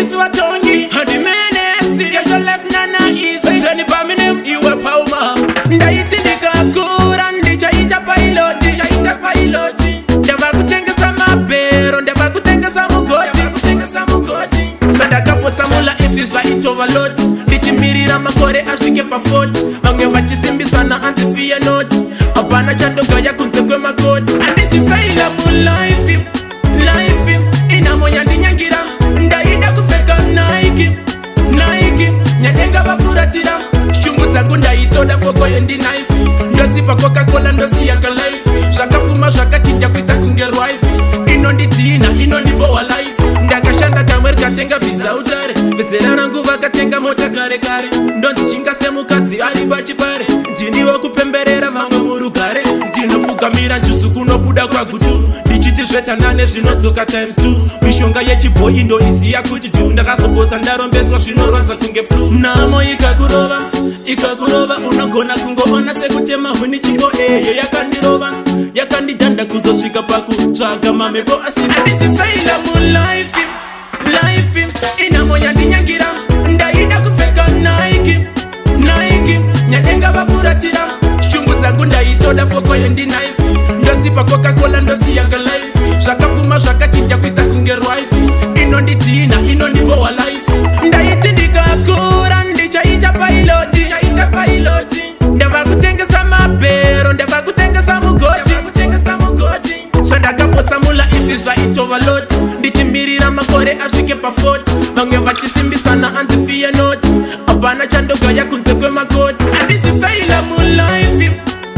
watongi hadi menesi geto left nana easy tani baminem iwe pauma ndaiti ndikakura ndichaita piloti ndava kutengesa mabhero ndava kutengesa mugoti zvandakapotsamula izvi zvaitova loti ndichimirira makore asvike pa40 vamwe vachisimbisana andifiye noti hapana chandogaya kunze kwemakoti andisifeila mulife inamo yandinyangira ndaida kupfeka Nike nyatenga vafuratira shungu dzangu ndaitsoda foko yendinaifi ndosipa Coca-Cola ndosiyaka life zvakafuma zvakachinja kuita kunge rwife inonditina inondipowa life ndakashanda kamwe rikatenga bhizautare vezera rangu vakatenga mota kare ndondichinga semukadzi ari pachipare ndiniwo kupemberera vamwe murugare ndinofugamira njuzu kunobuda kwagutu ndichiti zvetanane zvinodzoka times 2 mishonga yechibhoyi ndoiziya kuti juu ndakazoposa ndarombeswa zvinoronza kunge flu namo ikakurova unogona kungoona sekutema huni chimbo eyo yakandirova yakandidhanda kuzosvika pakutsvaga mamepo asindisifeila mulife inamo yandinyangira ndaida kupfeka Nike nyatenga vafuratira shungu dzangu ndaitsoda foko yendinaifi ndosipa Coca-Cola ndosiyaka life zvakafuma zvakachinja kuita kunge rwife inonditina inondipowa life ndaiti ndikakura ndichaita piloti ndava kutengesa mabhero ndava kutengesa mugoti zvandakapotsamula izvi zvaitova loti ndichimirira makore asvike pa40 vamwe vachisimbisana andifiye noti hapana chandogaya kunze kwemakoti andisifeila mulife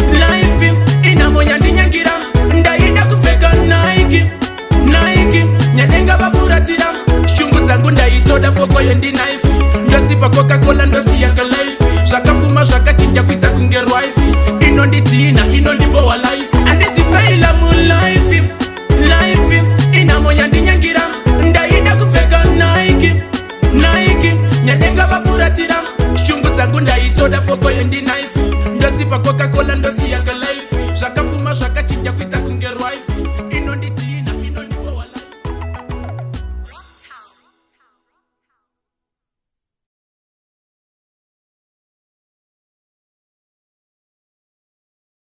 inamo yandinyangira ndaida kupfeka Nike nyatenga vafuratira shungu dzangu ndaitsoda foko yendinaifi ndosipa Coca-Cola ndosiyaka life zvakafuma zvakachinja kuita kunge rwife inonditina inondipowa life andisifeila mulife inamo yandinyangira